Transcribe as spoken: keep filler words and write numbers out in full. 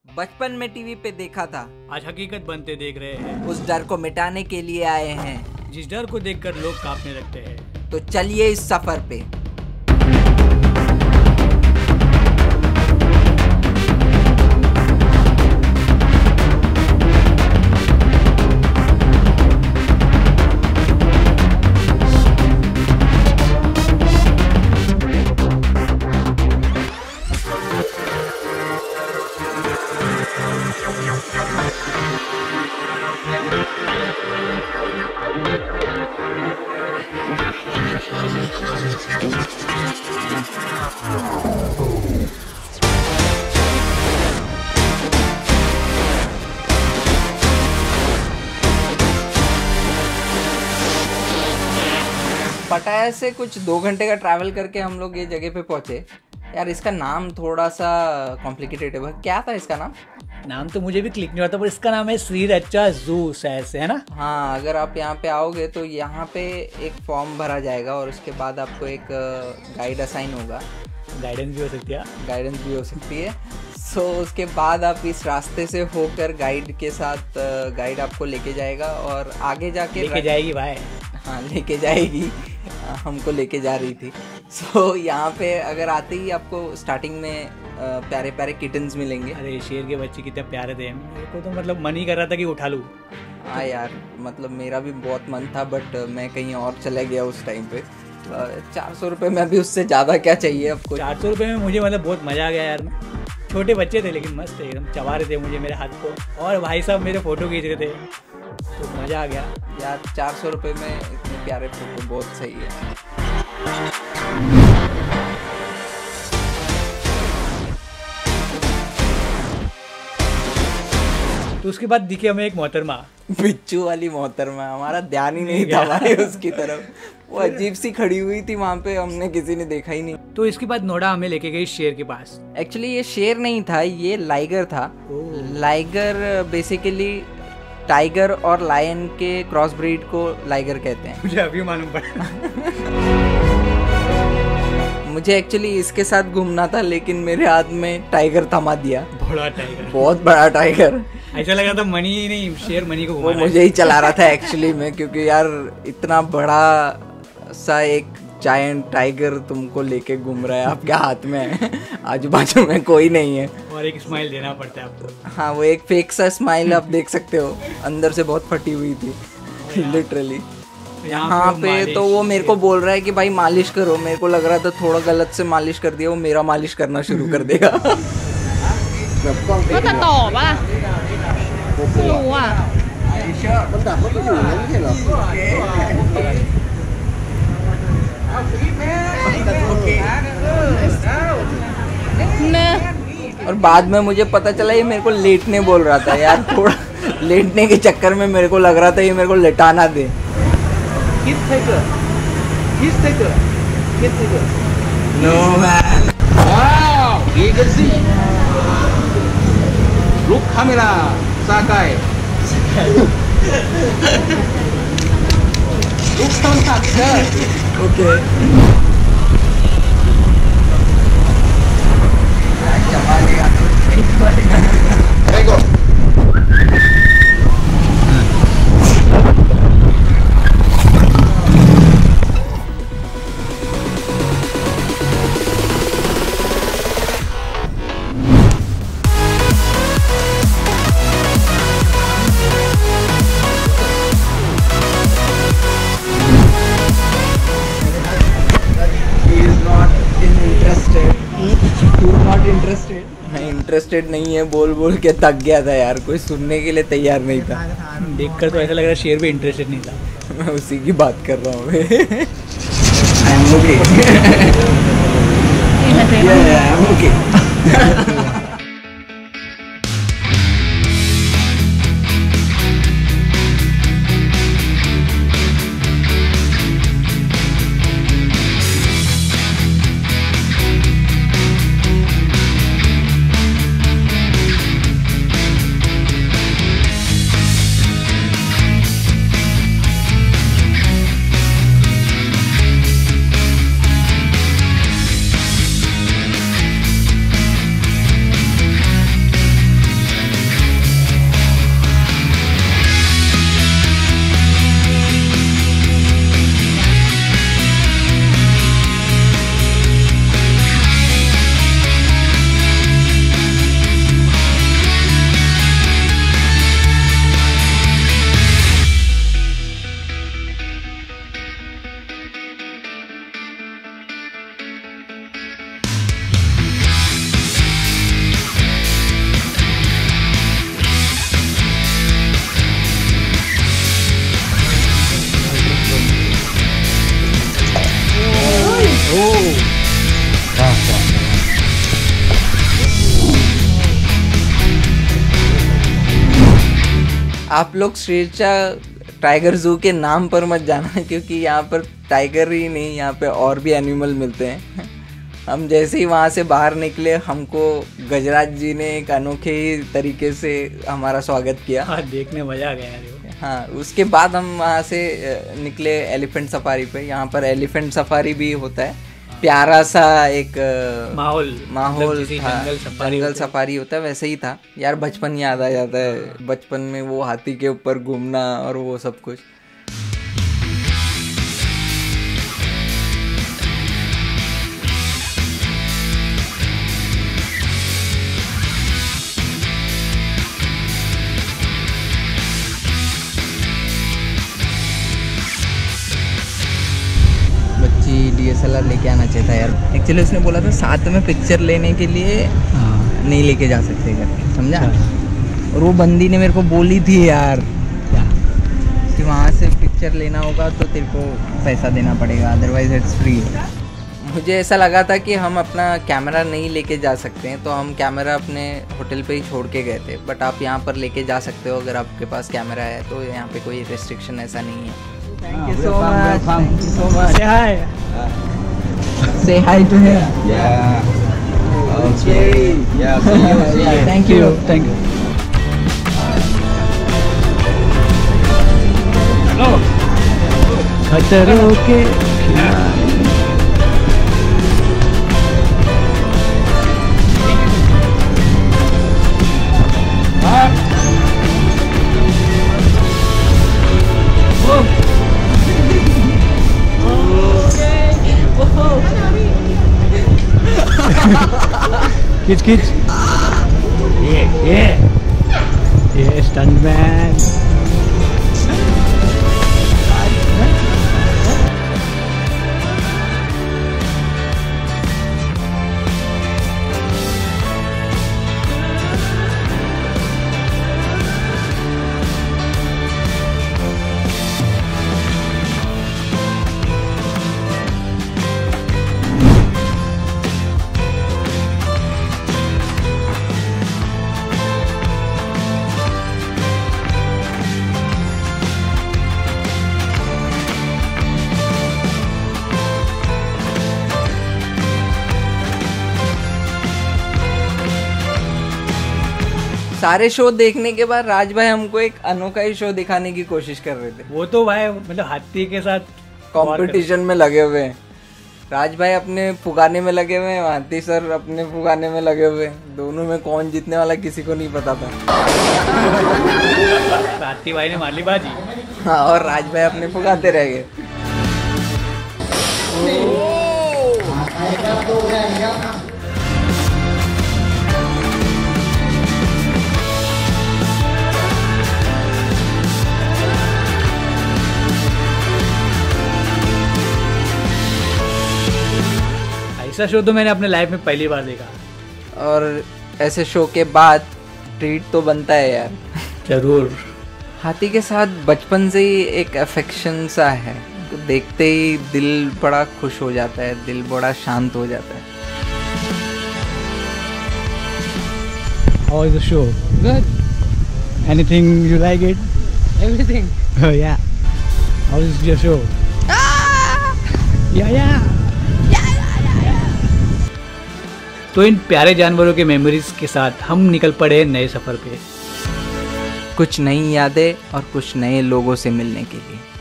बचपन में टीवी पे देखा था, आज हकीकत बनते देख रहे हैं। उस डर को मिटाने के लिए आए हैं, जिस डर को देखकर लोग कांपने लगते हैं। तो चलिए इस सफर पे। पटाया से कुछ दो घंटे का ट्रैवल करके हम लोग ये जगह पे पहुंचे। यार इसका नाम थोड़ा सा कॉम्प्लिकेटेड है, क्या था इसका नाम? नाम तो मुझे भी क्लिक नहीं होता, पर इसका नाम है श्री रचा जू शायद से, है ना? हाँ, अगर आप यहाँ पे आओगे तो यहाँ पे एक फॉर्म भरा जाएगा और उसके बाद आपको एक गाइड असाइन होगा। गाइडेंस भी हो सकती है गाइडेंस भी हो सकती है सो so, उसके बाद आप इस रास्ते से होकर गाइड के साथ गाइड आपको लेके जाएगा और आगे जाके लेके जाएगी भाई। हाँ लेके जाएगी, हमको लेके जा रही थी। सो so, यहाँ पे अगर आते ही आपको स्टार्टिंग में प्यारे प्यारे किटन्स मिलेंगे। अरे शेर के बच्चे कितने प्यारे थे, मेरे को तो मतलब मन ही कर रहा था कि उठा लूँ। हाँ यार, मतलब मेरा भी बहुत मन था, बट मैं कहीं और चला गया उस टाइम पे। चार सौ रुपये में अभी उससे ज़्यादा क्या चाहिए आपको? चार सौ रुपये में मुझे मतलब बहुत मज़ा आ गया यार। छोटे बच्चे थे लेकिन मस्त थे, एकदम चबा रहे थे मुझे मेरे हाथ को, और भाई साहब मेरे फ़ोटो खींच रहे थे, तो मज़ा आ गया यार। चार सौ रुपये में इतने प्यारे फोटो बहुत सही है। तो उसके बाद दिखे हमें एक मोहतरमा, बिच्छू वाली मोहतरमा। हमारा ध्यान ही नहीं था भाई उसकी तरफ, वो अजीब सी खड़ी हुई थी वहाँ पे, हमने किसी ने देखा ही नहीं। तो इसके बाद नोडा हमें लेके गई शेर के पास। एक्चुअली ये शेर नहीं था, ये लाइगर था। लाइगर बेसिकली टाइगर और लायन के क्रॉस ब्रीड को लाइगर कहते हैं। मुझे अभी मालूम पड़ा। मुझे एक्चुअली इसके साथ घूमना था, लेकिन मेरे हाथ में टाइगर थमा दिया। बड़ा टाइगर, बहुत बड़ा टाइगर। ऐसा लगा था मनी ही नहीं, शेर मनी को घुमा वो रहा है। मुझे ही चला रहा था एक्चुअली में, क्योंकि यार इतना बड़ा सा एक जायंट टाइगर तुमको लेके घूम रहा है, आपके हाथ में है, आजू बाजू में कोई नहीं है, और एक स्माइल देना पड़ता है आपको। हाँ, वो एक फेक सा स्माइल आप देख सकते हो, अंदर से बहुत फटी हुई थी लिटरली। यहाँ पे तो वो मेरे को बोल रहा है कि भाई मालिश करो। मेरे को लग रहा था थोड़ा गलत से मालिश कर दिया, वो मेरा मालिश करना शुरू कर देगा। ก็จะตอบอ่ะไม่รู้อ่ะเนอะ और बाद में मुझे पता चला ये मेरे को लेटने बोल रहा था। यार थोड़ा लेटने के चक्कर में मेरे को लग रहा था ये मेरे को लेटाना दे। No man, Wow, you can see. Look camera, Sakai. Look contact, sir. Okay. There you go. Interested नहीं है, बोल बोल के थक गया था यार, कोई सुनने के लिए तैयार नहीं था। देखकर तो ऐसा लग रहा है शेर भी इंटरेस्टेड नहीं था। मैं उसी की बात कर रहा हूँ। I'm okay. Yeah, I'm okay. आप लोग श्रीरचा टाइगर जू के नाम पर मत जाना, क्योंकि यहाँ पर टाइगर ही नहीं, यहाँ पे और भी एनिमल मिलते हैं। हम जैसे ही वहाँ से बाहर निकले, हमको गजराज जी ने एक अनोखे ही तरीके से हमारा स्वागत किया। हाँ, देखने मज़ा आ गया यार। हाँ, उसके बाद हम वहाँ से निकले एलिफेंट सफारी पे। यहाँ पर एलिफेंट सफारी भी होता है, प्यारा सा एक माहौल माहौल मतलब था, जंगल सफारी जंगल सफारी होता है, वैसे ही था यार। बचपन याद आ जाता है, बचपन में वो हाथी के ऊपर घूमना और वो सब कुछ। डी एस एल आर लेके आना चाहिए था यार। एक्चुअली उसने बोला था साथ में पिक्चर लेने के लिए नहीं लेके जा सकते करके, समझा। और वो बंदी ने मेरे को बोली थी यार कि वहाँ से पिक्चर लेना होगा तो तेरे को पैसा देना पड़ेगा, अदरवाइज इट्स फ्री। मुझे ऐसा लगा था कि हम अपना कैमरा नहीं लेके जा सकते हैं, तो हम कैमरा अपने होटल पे ही छोड़ के गए थे। बट आप यहाँ पर लेके जा सकते हो अगर आपके पास कैमरा है, तो यहाँ पे कोई रेस्ट्रिक्शन ऐसा नहीं है। Thank you so much. Thank you so much. Say hi. Say hi to him. Yeah. Okay. Yeah. See you. See you. Thank you. Thank you. Hello. खतरों के खींच खींच ये ये ये स्टंटमैन। सारे शो देखने के बाद राज भाई हमको एक अनोखा ही शो दिखाने की कोशिश कर रहे थे। वो तो भाई मतलब हाथी के साथ कंपटीशन में लगे हुए हैं। राज भाई अपने फुगाने में लगे हुए हैं, हाथी सर अपने फुगाने में लगे हुए हैं। दोनों में कौन जीतने वाला किसी को नहीं पता था। हाथी भाई ने मार ली बाजी। हाँ, और राज भाई अपने फुगाते रह गए। ऐसा शो तो मैंने अपने लाइफ में पहली बार देखा। और ऐसे शो के बाद ट्रीट तो बनता है यार। जरूर। हाथी के साथ बचपन से ही एक अफेक्शन सा है, तो देखते ही दिल बड़ा खुश हो जाता है, दिल बड़ा शांत हो जाता है। How is the show? Good. Anything you like it? Everything. Oh yeah. How is your show? Yeah yeah. तो इन प्यारे जानवरों के मेमोरीज के साथ हम निकल पड़े नए सफर पे, कुछ नई यादें और कुछ नए लोगों से मिलने के लिए।